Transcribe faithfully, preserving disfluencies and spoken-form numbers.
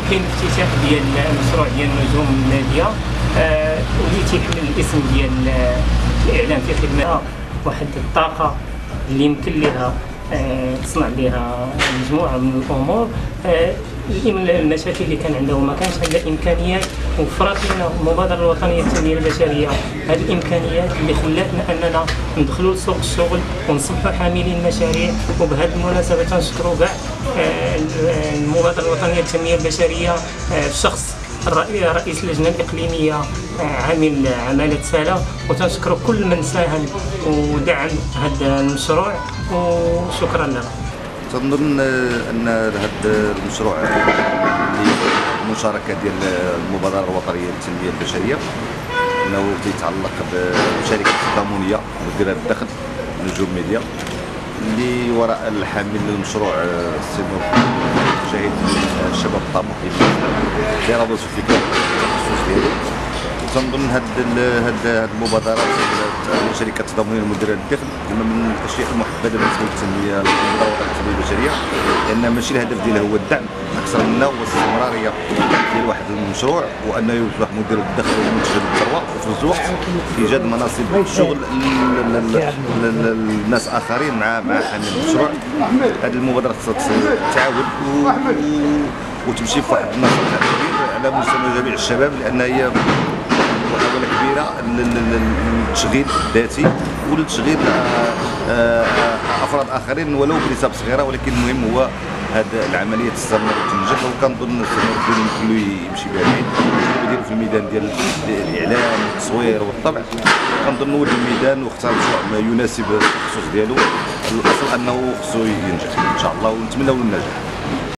كاين الافتتاح ديال المشروع ديال نجوم الناديه واللي تيحمل الاسم ديال الاعلام في خدمه واحد الطاقه اللي يمكن لها تصنع بها مجموعه من الامور. المشاكل اللي كان عندها وما كانش عندها امكانيات، وفرت لنا المبادره الوطنيه للتنميه البشريه هذه الامكانيات اللي خلاتنا اننا ندخلوا لسوق الشغل ونصبحوا حاملين مشاريع. وبهذه المناسبه تنشكروا كاع المبادره الوطنيه للتنميه البشريه الشخص رئيس اللجنه الاقليميه عامل عماله ساله، وتنشكروا كل من ساهم ودعم هذا المشروع وشكرا لنا. تنظن ان هذا المشروع اللي المشاركه ديال المبادره الوطنيه للتنميه البشريه انه يتعلق بشركه تضامنيه مديره الدخل نجوم ميديا اللي وراء الحامل للمشروع السي مجاهد الشباب الطموحين اللي رابط في الفكره التخصص ديالو. تنظن هاد هاد المبادرات شركه التضامنيه المديره للدخل من الاشياء المحببه بالنسبه للتنميه المبادره الوطنيه للتنميه البشريه، لان ماشي الهدف ديالها هو الدعم اكثر منه هو الاستمراريه ديال واحد المشروع، وانه يصبح مدير الدخل ومنتج للثروه، وفي نفس الوقت ايجاد مناصب شغل للناس اخرين مع مع حامل المشروع. هذه المبادره تعاود وتمشي في واحد النشاط كبير على مستوى جميع الشباب، لان هي محاولة كبيرة للتشغيل الذاتي ولتشغيل أفراد آخرين ولو بنسب صغيرة، ولكن المهم هو هذه العملية تستمر وتنجح. وكنظن السنوات يمكن له يمشي بها بعيد يديروا في الميدان ديال الإعلام والتصوير والطبع. كنظن هو الميدان واختار مشروع ما يناسب التخصص ديالو. الأصل أنه خصو ينجح إن شاء الله، ونتمنوا له النجاح.